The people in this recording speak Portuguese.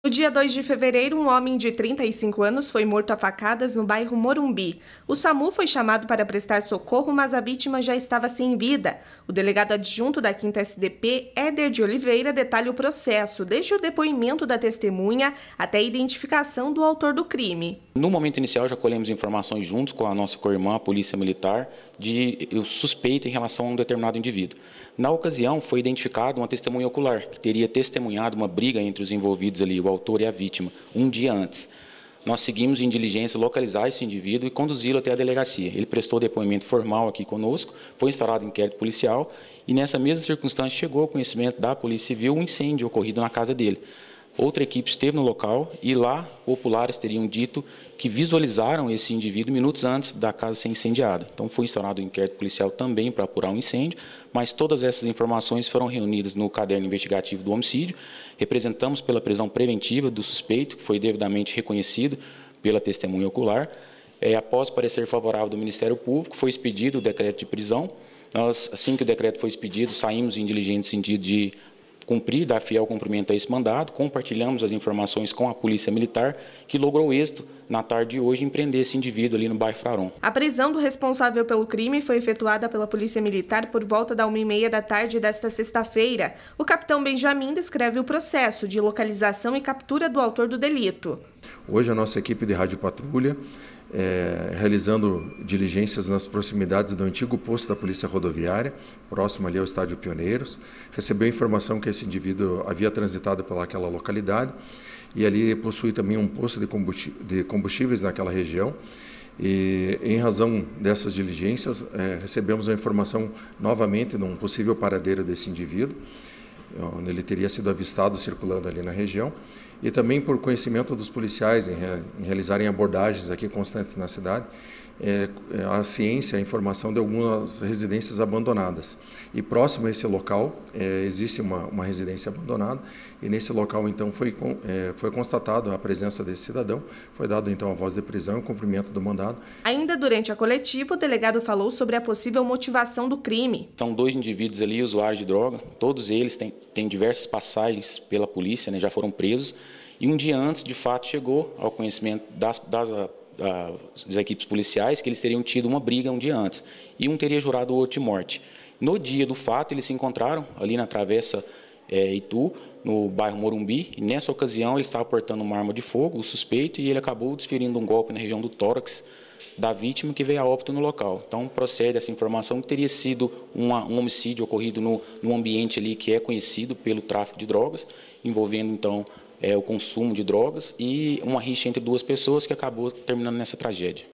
No dia 2 de fevereiro, um homem de 35 anos foi morto a facadas no bairro Morumbi. O SAMU foi chamado para prestar socorro, mas a vítima já estava sem vida. O delegado adjunto da 5ª SDP, Éder de Oliveira, detalha o processo, desde o depoimento da testemunha até a identificação do autor do crime. No momento inicial, já colhemos informações junto com a nossa co-irmã, a Polícia Militar, de suspeita em relação a um determinado indivíduo. Na ocasião, foi identificado uma testemunha ocular, que teria testemunhado uma briga entre os envolvidos ali, o autor e a vítima, um dia antes. Nós seguimos em diligência localizar esse indivíduo e conduzi-lo até a delegacia. Ele prestou depoimento formal aqui conosco, foi instaurado inquérito policial e nessa mesma circunstância chegou ao conhecimento da Polícia Civil um incêndio ocorrido na casa dele. Outra equipe esteve no local e lá populares teriam dito que visualizaram esse indivíduo minutos antes da casa ser incendiada. Então foi instaurado um inquérito policial também para apurar um incêndio, mas todas essas informações foram reunidas no caderno investigativo do homicídio. Representamos pela prisão preventiva do suspeito, que foi devidamente reconhecido pela testemunha ocular. Após parecer favorável do Ministério Público, foi expedido o decreto de prisão. Nós, assim que o decreto foi expedido, saímos em diligente sentido de cumprir, dar fiel cumprimento a esse mandado, compartilhamos as informações com a Polícia Militar, que logrou êxito na tarde de hoje em prender esse indivíduo ali no bairro Fraron. A prisão do responsável pelo crime foi efetuada pela Polícia Militar por volta da 1h30 da tarde desta sexta-feira. O capitão Benjamin descreve o processo de localização e captura do autor do delito. Hoje a nossa equipe de radiopatrulha, realizando diligências nas proximidades do antigo posto da Polícia Rodoviária, próximo ali ao Estádio Pioneiros, recebeu informação que esse indivíduo havia transitado pelaquela localidade e ali possui também um posto de combustíveis naquela região. E, em razão dessas diligências, recebemos a informação novamente de um possível paradeiro desse indivíduo, onde ele teria sido avistado circulando ali na região, e também por conhecimento dos policiais em realizarem abordagens aqui constantes na cidade, a ciência, a informação de algumas residências abandonadas. E próximo a esse local existe uma residência abandonada, e nesse local então foi constatado a presença desse cidadão, foi dado então a voz de prisão e o cumprimento do mandado. Ainda durante a coletiva, o delegado falou sobre a possível motivação do crime. São 2 indivíduos ali, usuários de droga, todos eles têm diversas passagens pela polícia, né, já foram presos, e um dia antes, de fato, chegou ao conhecimento das equipes policiais que eles teriam tido uma briga um dia antes, e um teria jurado o outro de morte. No dia do fato, eles se encontraram ali na Travessa Itu, no bairro Morumbi, e nessa ocasião ele estava portando uma arma de fogo, o suspeito, e ele acabou desferindo um golpe na região do tórax da vítima, que veio a óbito no local. Então procede essa informação que teria sido um homicídio ocorrido no ambiente ali que é conhecido pelo tráfico de drogas, envolvendo então o consumo de drogas e uma rixa entre 2 pessoas que acabou terminando nessa tragédia.